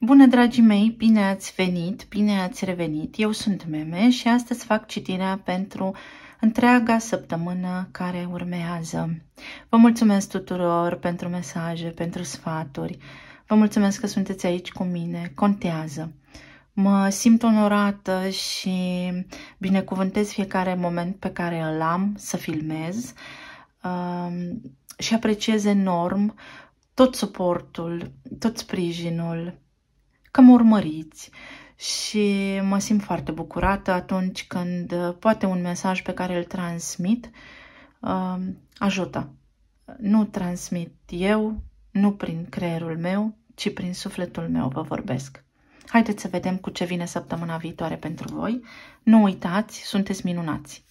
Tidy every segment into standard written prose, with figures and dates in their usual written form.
Bună, dragii mei, bine ați venit, bine ați revenit. Eu sunt Meme și astăzi fac citirea pentru întreaga săptămână care urmează. Vă mulțumesc tuturor pentru mesaje, pentru sfaturi. Vă mulțumesc că sunteți aici cu mine, contează. Mă simt onorată și binecuvântez fiecare moment pe care îl am să filmez și apreciez enorm tot suportul, tot sprijinul, că mă urmăriți și mă simt foarte bucurată atunci când poate un mesaj pe care îl transmit ajută. Nu transmit eu, nu prin creierul meu, ci prin sufletul meu vă vorbesc. Haideți să vedem cu ce vine săptămâna viitoare pentru voi. Nu uitați, sunteți minunați!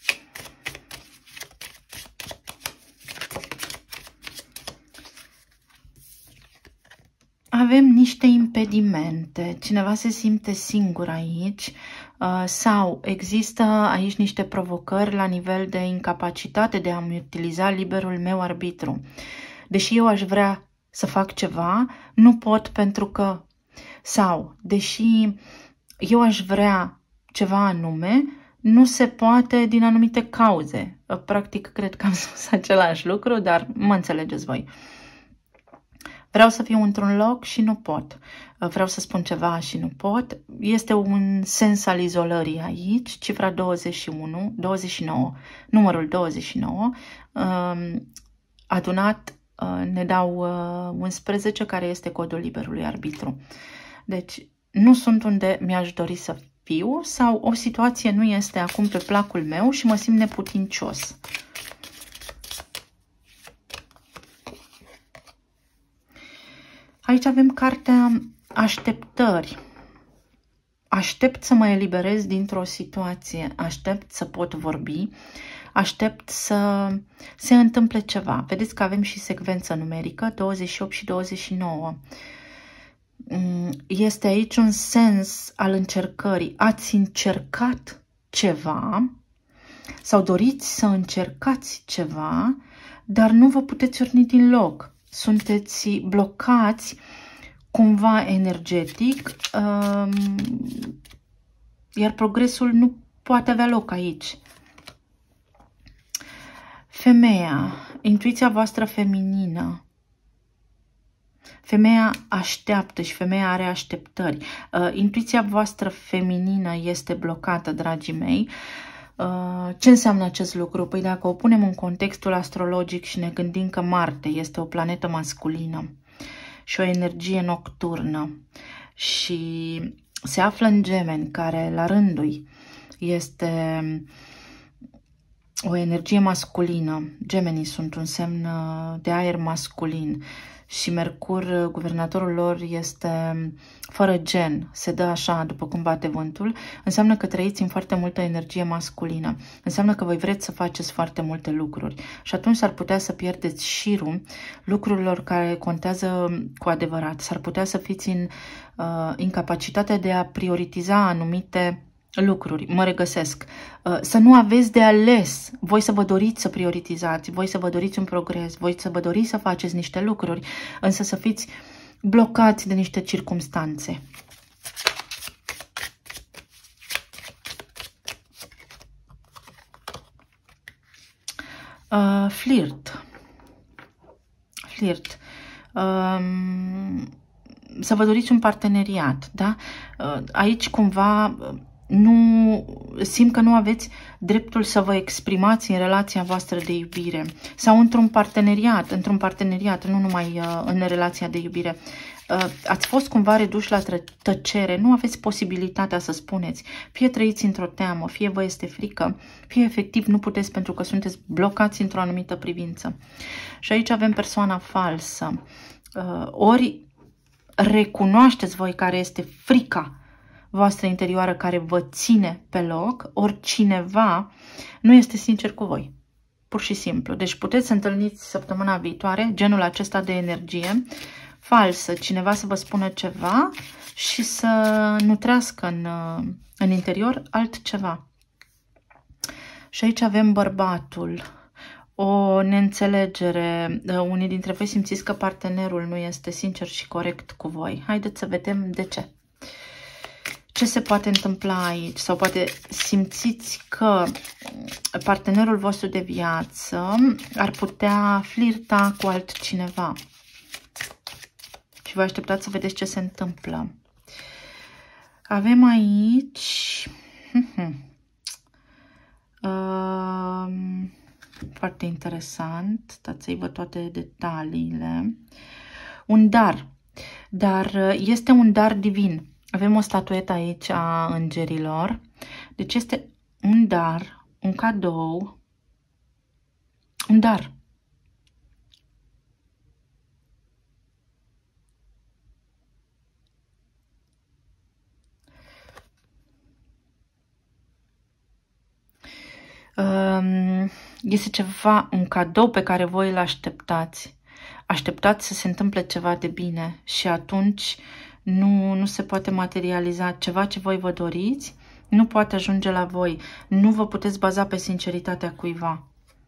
Avem niște impedimente, cineva se simte singur aici sau există aici niște provocări la nivel de incapacitate de a-mi utiliza liberul meu arbitru. Deși eu aș vrea să fac ceva, nu pot pentru că, sau deși eu aș vrea ceva anume, nu se poate din anumite cauze. Practic, cred că am spus același lucru, dar mă înțelegeți voi. Vreau să fiu într-un loc și nu pot. Vreau să spun ceva și nu pot. Este un sens al izolării aici. Cifra 29, numărul 29, adunat ne dau 11, care este codul liberului arbitru. Deci nu sunt unde mi-aș dori să fiu sau o situație nu este acum pe placul meu și mă simt neputincios. Aici avem cartea așteptări. Aștept să mă eliberez dintr-o situație, aștept să pot vorbi, aștept să se întâmple ceva. Vedeți că avem și secvență numerică, 28 și 29. Este aici un sens al încercării. Ați încercat ceva sau doriți să încercați ceva, dar nu vă puteți urni din loc. Sunteți blocați cumva energetic, iar progresul nu poate avea loc aici. Femeia, intuiția voastră feminină. Femeia așteaptă și femeia are așteptări. Intuiția voastră feminină este blocată, dragii mei. Ce înseamnă acest lucru? Păi dacă o punem în contextul astrologic și ne gândim că Marte este o planetă masculină și o energie nocturnă și se află în Gemeni, care la rândul este o energie masculină. Gemenii sunt un semn de aer masculin și Mercur, guvernatorul lor, este fără gen, se dă așa după cum bate vântul, înseamnă că trăiți în foarte multă energie masculină, înseamnă că voi vreți să faceți foarte multe lucruri și atunci s-ar putea să pierdeți șirul lucrurilor care contează cu adevărat, s-ar putea să fiți în incapacitatea de a prioritiza anumite lucruri, mă regăsesc. Să nu aveți de ales, voi să vă doriți să prioritizați, voi să vă doriți un progres, voi să vă doriți să faceți niște lucruri, însă să fiți blocați de niște circumstanțe. Flirt. Să vă doriți un parteneriat, da? Aici cumva nu simt că nu aveți dreptul să vă exprimați în relația voastră de iubire sau într-un parteneriat, nu numai în relația de iubire. Ați fost cumva reduși la tăcere, nu aveți posibilitatea să spuneți, fie trăiți într-o teamă, fie vă este frică, fie efectiv nu puteți pentru că sunteți blocați într-o anumită privință. Și aici avem persoana falsă. Ori recunoașteți voi care este frica voastră interioară care vă ține pe loc, ori cineva nu este sincer cu voi. Pur și simplu. Deci puteți să întâlniți săptămâna viitoare genul acesta de energie falsă. Cineva să vă spună ceva și să nutrească în interior altceva. Și aici avem bărbatul. o neînțelegere. Unii dintre voi simțiți că partenerul nu este sincer și corect cu voi. Haideți să vedem de ce. Ce se poate întâmpla aici? Sau poate simțiți că partenerul vostru de viață ar putea flirta cu altcineva. Și vă așteptați să vedeți ce se întâmplă. Avem aici... foarte interesant. Stați să-i văd toate detaliile. Un dar. Dar este un dar divin. Avem o statuetă aici a îngerilor. Deci este un dar, un cadou, un dar. Este ceva, un cadou pe care voi îl așteptați. Așteptați să se întâmple ceva de bine și atunci nu se poate materializa. Ceva ce voi vă doriți nu poate ajunge la voi. Nu vă puteți baza pe sinceritatea cuiva.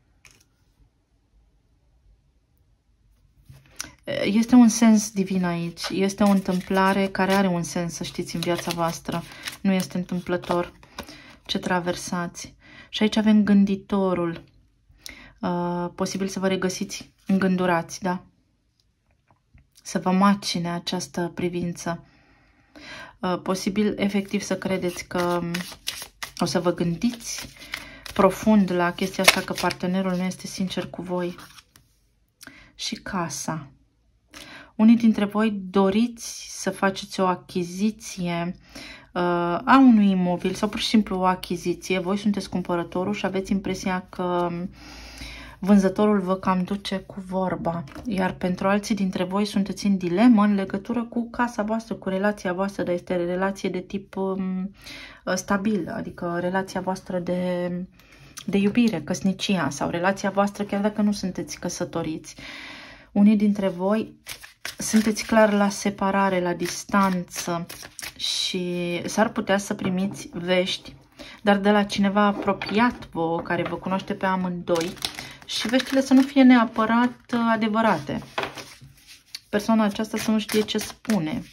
Este un sens divin aici. Este o întâmplare care are un sens, să știți, în viața voastră. Nu este întâmplător ce traversați. Și aici avem gânditorul. Posibil să vă regăsiți îngândurați, da? Să vă macine această privință. Posibil efectiv să credeți că o să vă gândiți profund la chestia asta, că partenerul nu este sincer cu voi. Și casa. Unii dintre voi doriți să faceți o achiziție a unui imobil sau pur și simplu o achiziție. Voi sunteți cumpărătorul și aveți impresia că vânzătorul vă cam duce cu vorba. Iar pentru alții dintre voi sunteți în dilemă în legătură cu casa voastră, cu relația voastră, dar este relație de tip stabil, adică relația voastră de iubire, căsnicia sau relația voastră chiar dacă nu sunteți căsătoriți. Unii dintre voi sunteți clar la separare, la distanță și s-ar putea să primiți vești, dar de la cineva apropiat vouă, care vă cunoaște pe amândoi, și veștile să nu fie neapărat adevărate. Persoana aceasta să nu știe ce spune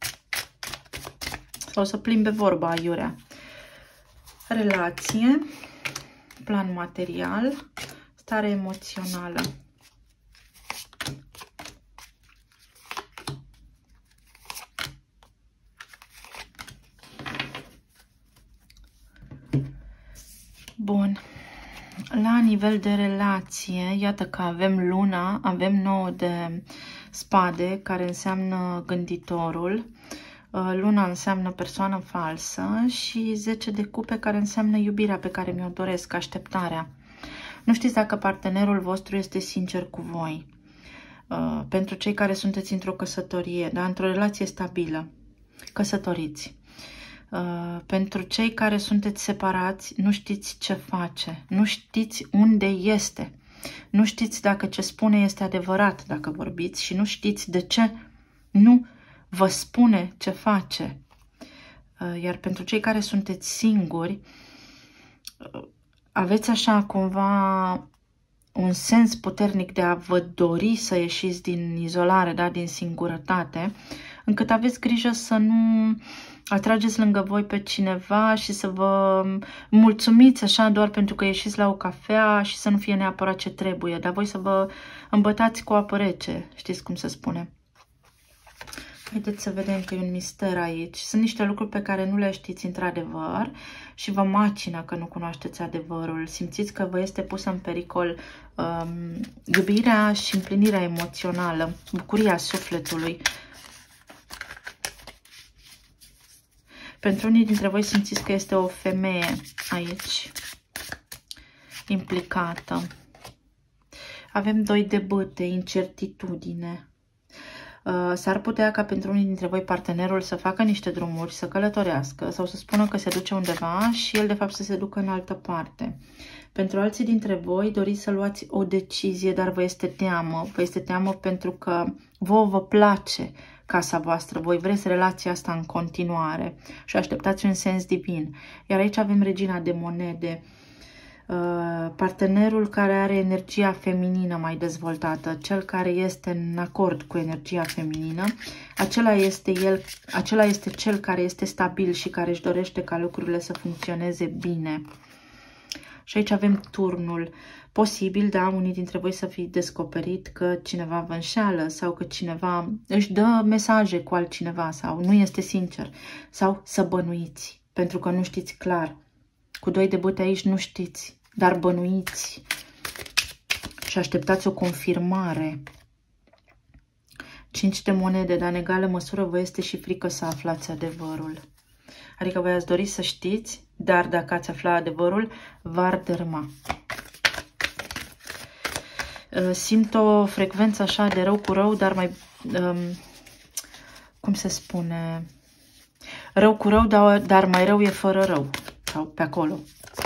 sau să plimbe vorba aiurea. Relație, plan material, stare emoțională. Bun. La nivel de relație, iată că avem luna, avem 9 de spade, care înseamnă gânditorul, luna înseamnă persoană falsă și 10 de cupe, care înseamnă iubirea pe care mi-o doresc, așteptarea. Nu știți dacă partenerul vostru este sincer cu voi. Pentru cei care sunteți într-o căsătorie, da? Într-o relație stabilă, căsătoriți. Pentru cei care sunteți separați, nu știți ce face, nu știți unde este, nu știți dacă ce spune este adevărat dacă vorbiți și nu știți de ce nu vă spune ce face. Iar pentru cei care sunteți singuri, aveți așa cumva un sens puternic de a vă dori să ieșiți din izolare, da? Din singurătate, încât aveți grijă să nu atrageți lângă voi pe cineva și să vă mulțumiți așa doar pentru că ieșiți la o cafea și să nu fie neapărat ce trebuie, dar voi să vă îmbătați cu apă rece, știți cum se spune. Haideți să vedem că e un mister aici. Sunt niște lucruri pe care nu le știți într-adevăr și vă macină că nu cunoașteți adevărul. Simțiți că vă este pusă în pericol iubirea și împlinirea emoțională, bucuria sufletului. Pentru unii dintre voi simțiți că este o femeie aici implicată. Avem 2 de bâte, incertitudine. S-ar putea ca pentru unii dintre voi partenerul să facă niște drumuri, să călătorească sau să spună că se duce undeva și el de fapt să se ducă în altă parte. Pentru alții dintre voi doriți să luați o decizie, dar vă este teamă. Vă este teamă pentru că vouă vă place casa voastră, voi vreți relația asta în continuare și așteptați un sens divin. Iar aici avem regina de monede. Partenerul care are energia feminină mai dezvoltată, cel care este în acord cu energia feminină, acela este cel care este stabil și care își dorește ca lucrurile să funcționeze bine. Și aici avem turnul. Posibil, da, unii dintre voi să fi descoperit că cineva vă înșeală sau că cineva își dă mesaje cu altcineva sau nu este sincer. Sau să bănuiți, pentru că nu știți clar. Cu 2 de bâte aici nu știți, dar bănuiți și așteptați o confirmare. 5 de monede, dar în egală măsură vă este și frică să aflați adevărul. Adică voi ați dori să știți, dar dacă ați afla adevărul, v-ar dărâma. Simt o frecvență așa de rău cu rău, dar mai... cum se spune? Rău cu rău, dar mai rău e fără rău. Sau pe acolo.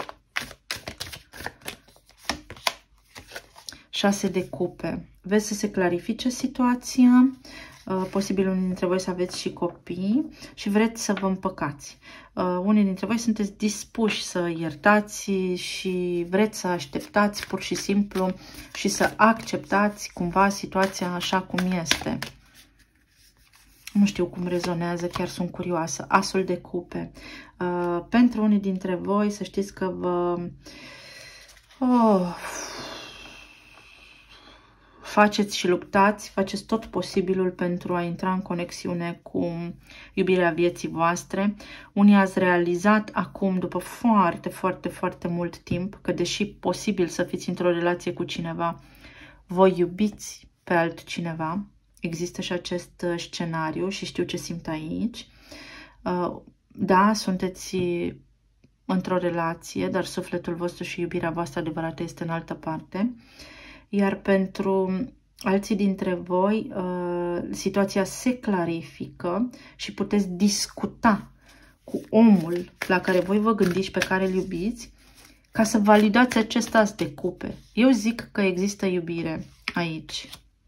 6 de cupe. Vreți să se clarifice situația. Posibil unii dintre voi să aveți și copii și vreți să vă împăcați. Unii dintre voi sunteți dispuși să iertați și vreți să așteptați pur și simplu și să acceptați cumva situația așa cum este. Nu știu cum rezonează, chiar sunt curioasă. Asul de cupe. Pentru unii dintre voi să știți că vă... faceți și luptați, faceți tot posibilul pentru a intra în conexiune cu iubirea vieții voastre. Unii ați realizat acum, după foarte, foarte, foarte mult timp, că deși posibil să fiți într-o relație cu cineva, voi iubiți pe altcineva. Există și acest scenariu și știu ce simt aici. Da, sunteți într-o relație, dar sufletul vostru și iubirea voastră adevărată este în altă parte. Iar pentru alții dintre voi, situația se clarifică și puteți discuta cu omul la care voi vă gândiți, pe care îl iubiți, ca să validați acest as de cupe. Eu zic că există iubire aici.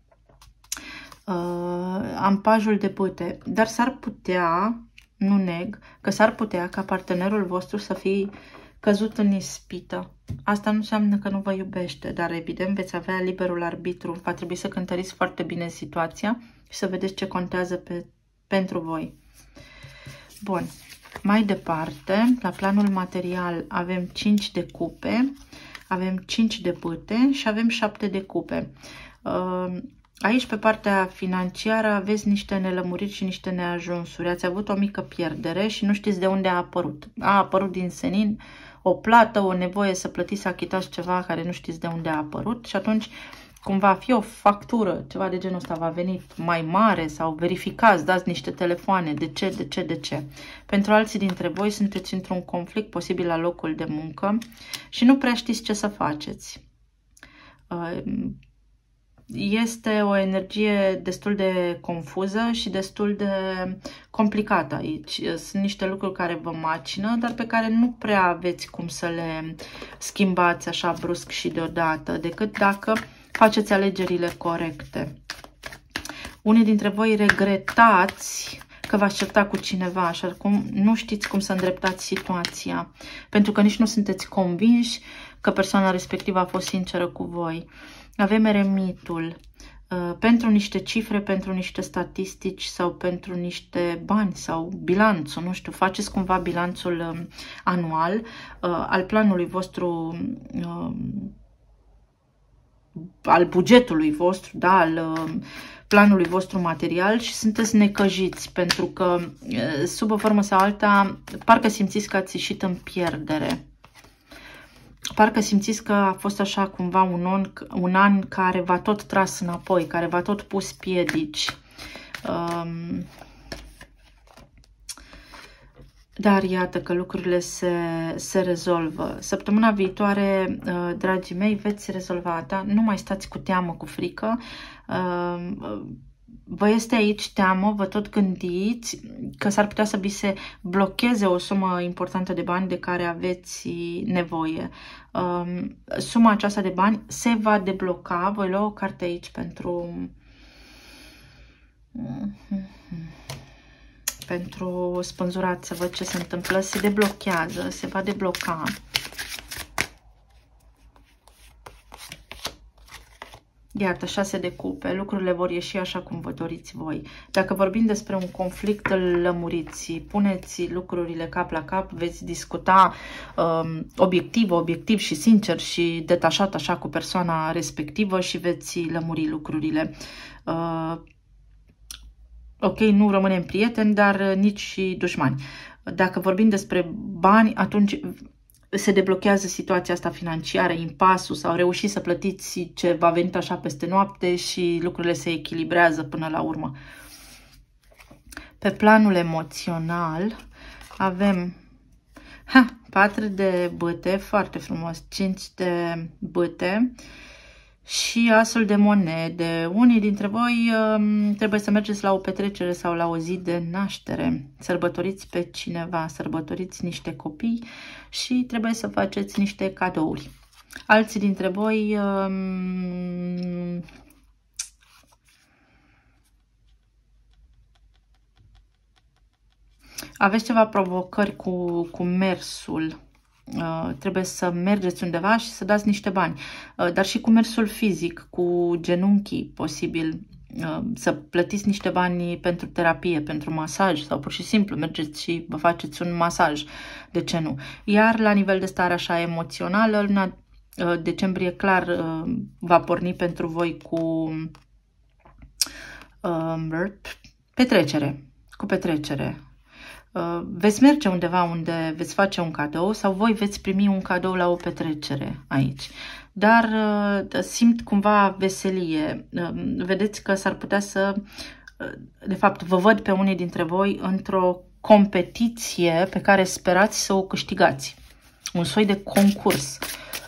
Am pajul de bâte, dar s-ar putea, nu neg, că s-ar putea ca partenerul vostru să fie căzut în ispită. Asta nu înseamnă că nu vă iubește, dar evident veți avea liberul arbitru. Va trebui să cântăriți foarte bine situația și să vedeți ce contează pentru voi. Bun, mai departe, la planul material avem 5 de cupe, avem 5 de bâte și avem 7 de cupe. Aici, pe partea financiară, aveți niște nelămuriri și niște neajunsuri. Ați avut o mică pierdere și nu știți de unde a apărut. A apărut din senin o plată, o nevoie să plătiți, să achitați ceva care nu știți de unde a apărut și atunci, cum va fi o factură, ceva de genul ăsta va veni mai mare sau verificați, dați niște telefoane, de ce. Pentru alții dintre voi sunteți într-un conflict posibil la locul de muncă și nu prea știți ce să faceți. Este o energie destul de confuză și destul de complicată aici. Sunt niște lucruri care vă macină, dar pe care nu prea aveți cum să le schimbați așa brusc și deodată, decât dacă faceți alegerile corecte. Unii dintre voi regretați că v-ați certat cu cineva, așa cum nu știți cum să îndreptați situația, pentru că nici nu sunteți convinși că persoana respectivă a fost sinceră cu voi. Avem eremitul. Pentru niște cifre, pentru niște statistici sau pentru niște bani sau bilanțul, nu știu, faceți cumva bilanțul anual al planului vostru, al bugetului vostru, da, al planului vostru material și sunteți necăjiți pentru că sub o formă sau alta parcă simțiți că ați ieșit în pierdere. Parcă simțiți că a fost așa cumva un an care v-a tot tras înapoi, care v-a tot pus piedici. Dar iată că lucrurile se rezolvă. Săptămâna viitoare, dragii mei, veți rezolva, da? Nu mai stați cu teamă, cu frică. Vă este aici teamă, vă tot gândiți că s-ar putea să vi se blocheze o sumă importantă de bani de care aveți nevoie. Suma aceasta de bani se va debloca. Voi lua o carte aici pentru spânzurat, să văd ce se întâmplă. Se deblochează, se va debloca. Iată, 6 de cupe, lucrurile vor ieși așa cum vă doriți voi. Dacă vorbim despre un conflict, îl lămuriți, puneți lucrurile cap la cap, veți discuta obiectiv și sincer și detașat așa cu persoana respectivă și veți lămuri lucrurile. Ok, nu rămânem prieteni, dar nici și dușmani. Dacă vorbim despre bani, atunci se deblochează situația asta financiară, impasul, sau reușiți să plătiți ce va veni așa peste noapte și lucrurile se echilibrează până la urmă. Pe planul emoțional avem 4 de bâte, foarte frumos, 5 de bâte și asul de monede. Unii dintre voi trebuie să mergeți la o petrecere sau la o zi de naștere. Sărbătoriți pe cineva, sărbătoriți niște copii și trebuie să faceți niște cadouri. Alții dintre voi aveți ceva provocări cu mersul. Trebuie să mergeți undeva și să dați niște bani, dar și cu mersul fizic, cu genunchii posibil, să plătiți niște bani pentru terapie, pentru masaj sau pur și simplu mergeți și vă faceți un masaj, de ce nu? Iar la nivel de stare așa emoțională, luna decembrie clar va porni pentru voi cu petrecere. Veți merge undeva unde veți face un cadou sau voi veți primi un cadou la o petrecere aici. Dar simt cumva veselie. Vedeți că s-ar putea să... De fapt, vă văd pe unii dintre voi într-o competiție pe care sperați să o câștigați. Un soi de concurs.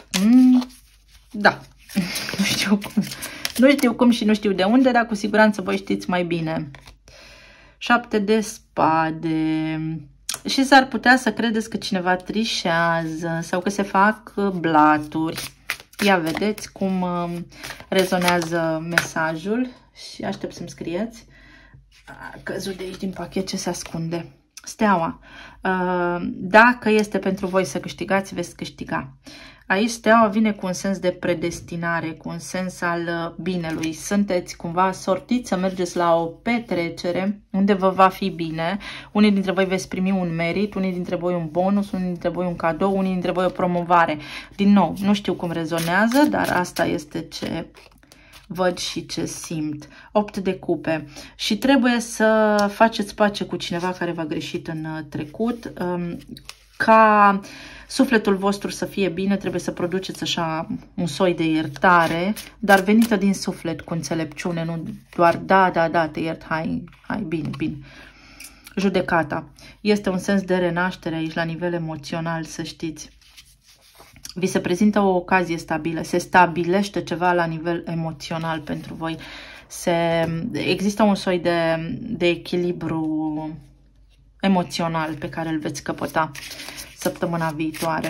Da. Nu știu cum. Nu știu cum și nu știu de unde, dar cu siguranță voi știți mai bine. 7 de spade. Și s-ar putea să credeți că cineva trișează sau că se fac blaturi. Ia vedeți cum rezonează mesajul și aștept să-mi scrieți. A căzut de aici din pachet, ce se ascunde. Steaua. Dacă este pentru voi să câștigați, veți câștiga. Aici steaua vine cu un sens de predestinare, cu un sens al binelui. Sunteți cumva sortiți să mergeți la o petrecere unde vă va fi bine. Unii dintre voi veți primi un merit, unii dintre voi un bonus, unii dintre voi un cadou, unii dintre voi o promovare. Din nou, nu știu cum rezonează, dar asta este ce văd și ce simt. 8 de cupe. Și trebuie să faceți pace cu cineva care v-a greșit în trecut. Ca sufletul vostru să fie bine, trebuie să produceți așa un soi de iertare, dar venită din suflet, cu înțelepciune, nu doar da, te iert, hai, bine. Judecata. Este un sens de renaștere aici la nivel emoțional, să știți. Vi se prezintă o ocazie stabilă, se stabilește ceva la nivel emoțional pentru voi. Există un soi de echilibru emoțional pe care îl veți căpăta săptămâna viitoare.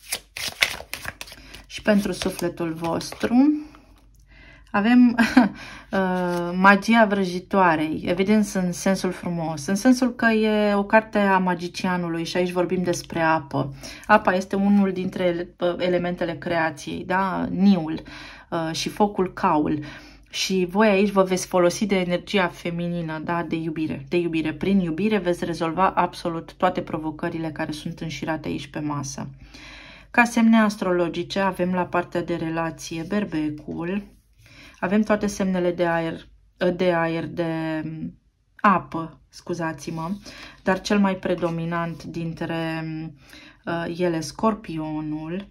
Și pentru sufletul vostru avem magia vrăjitoarei, evident în sensul frumos, în sensul că e o carte a magicianului și aici vorbim despre apă. Apa este unul dintre elementele creației, da? Niul și focul, caul. Și voi aici vă veți folosi de energia feminină, da? De iubire. Prin iubire veți rezolva absolut toate provocările care sunt înșirate aici pe masă. Ca semne astrologice avem la partea de relație berbecul, avem toate semnele de apă, scuzați-mă, dar cel mai predominant dintre ele Scorpionul.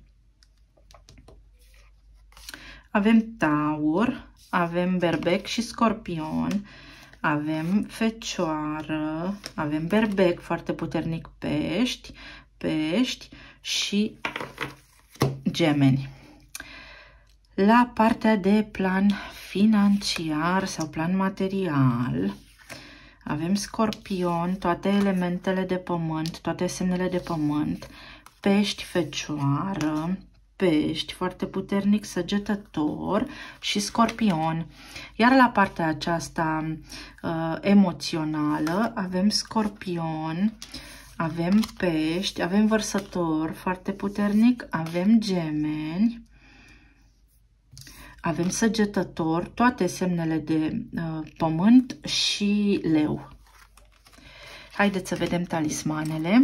Avem Taur, avem Berbec și Scorpion, avem Fecioară, avem Berbec foarte puternic, Pești și Gemeni. La partea de plan financiar sau plan material avem Scorpion, toate elementele de pământ, toate semnele de pământ, Pești, Fecioară, Pești, foarte puternic, Săgetător și Scorpion. Iar la partea aceasta emoțională avem Scorpion, avem Pești, avem Vărsător, foarte puternic, avem Gemeni, Avem Săgetător, toate semnele de pământ și Leu. Haideți să vedem talismanele.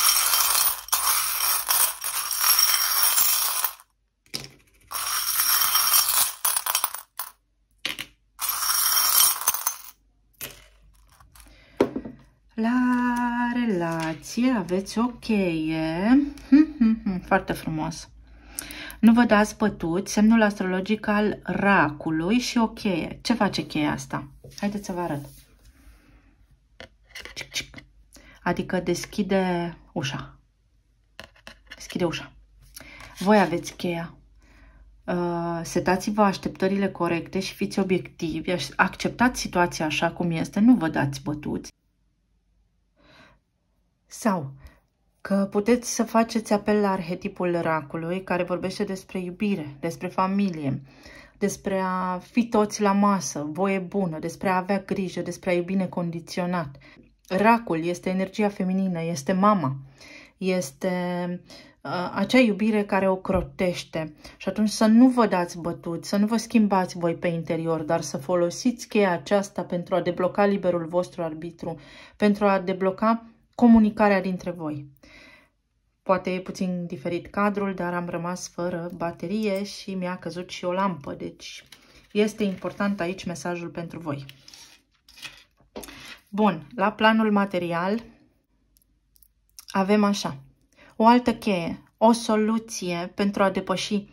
La relație aveți o cheie. Foarte frumos. Nu vă dați bătuți, semnul astrologic al racului și o cheie. Ce face cheia asta? Haideți să vă arăt. Adică deschide ușa. Deschide ușa. Voi aveți cheia. Setați-vă așteptările corecte și fiți obiectivi. Acceptați situația așa cum este. Nu vă dați bătuți. Sau că puteți să faceți apel la arhetipul racului, care vorbește despre iubire, despre familie, despre a fi toți la masă, voie bună, despre a avea grijă, despre a iubi necondiționat. Racul este energia feminină, este mama, este acea iubire care o crotește. Și atunci să nu vă dați bătuți, să nu vă schimbați voi pe interior, dar să folosiți cheia aceasta pentru a debloca liberul vostru arbitru, pentru a debloca comunicarea dintre voi. Poate e puțin diferit cadrul, dar am rămas fără baterie și mi-a căzut și o lampă. Deci este important aici mesajul pentru voi. Bun, la planul material avem așa. O altă cheie, o soluție pentru a depăși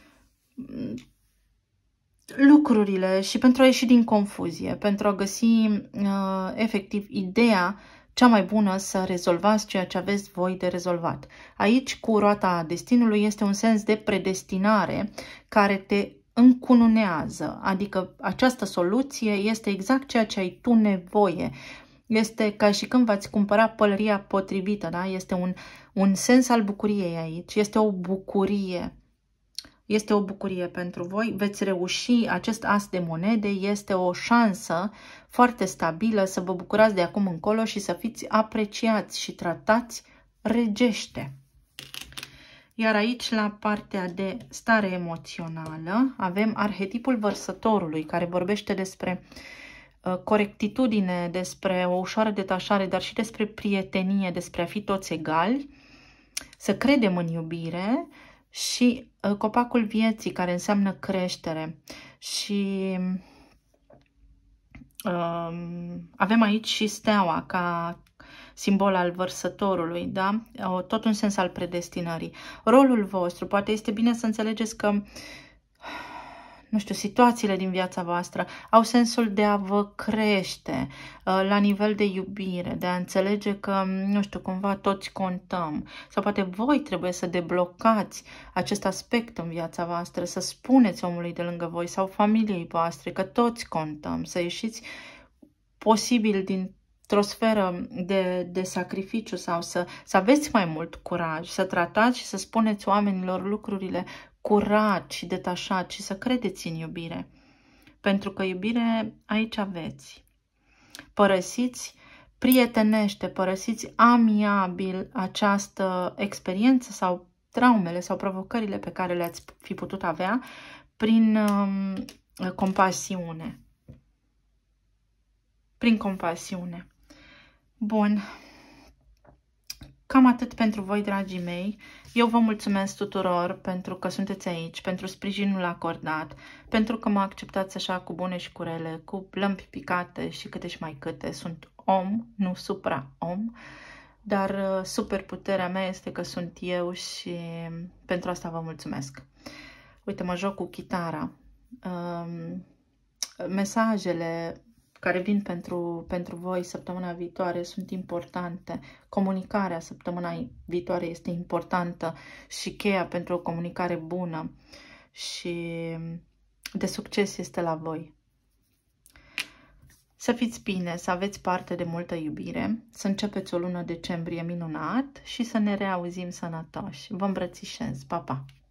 lucrurile și pentru a ieși din confuzie, pentru a găsi efectiv ideea cea mai bună să rezolvați ceea ce aveți voi de rezolvat. Aici, cu roata destinului, este un sens de predestinare care te încununează, adică această soluție este exact ceea ce ai tu nevoie. Este ca și când v-ați cumpăra pălăria potrivită, da? Este un sens al bucuriei aici, este o bucurie. Este o bucurie pentru voi, veți reuși, acest as de monede este o șansă foarte stabilă să vă bucurați de acum încolo și să fiți apreciați și tratați regește. Iar aici, la partea de stare emoțională, avem arhetipul vărsătorului, care vorbește despre corectitudine, despre o ușoară detașare, dar și despre prietenie, despre a fi toți egali, să credem în iubire, și copacul vieții, care înseamnă creștere. Și avem aici și steaua ca simbol al vărsătorului, da? Tot un sens al predestinării. Rolul vostru, poate este bine să înțelegeți că, nu știu, situațiile din viața voastră au sensul de a vă crește la nivel de iubire, de a înțelege că, nu știu, cumva toți contăm. Sau poate voi trebuie să deblocați acest aspect în viața voastră, să spuneți omului de lângă voi sau familiei voastre că toți contăm, să ieșiți posibil dintr-o sferă de sacrificiu sau să aveți mai mult curaj, să tratați și să spuneți oamenilor lucrurile curat și detașat și să credeți în iubire. Pentru că iubire aici aveți. Părăsiți prietenește, părăsiți amiabil această experiență sau traumele sau provocările pe care le-ați fi putut avea prin compasiune. Prin compasiune. Bun. Cam atât pentru voi, dragii mei. Eu vă mulțumesc tuturor pentru că sunteți aici, pentru sprijinul acordat, pentru că mă acceptați așa cu bune și cu rele, cu lămpi picate și câte și mai câte. Sunt om, nu supra-om, dar superputerea mea este că sunt eu și pentru asta vă mulțumesc. Uite, mă joc cu chitara. Mesajele care vin pentru voi săptămâna viitoare sunt importante. Comunicarea săptămâna viitoare este importantă și cheia pentru o comunicare bună și de succes este la voi. Să fiți bine, să aveți parte de multă iubire, să începeți o lună decembrie minunat și să ne reauzim sănătoși. Vă îmbrățișez. Pa, pa!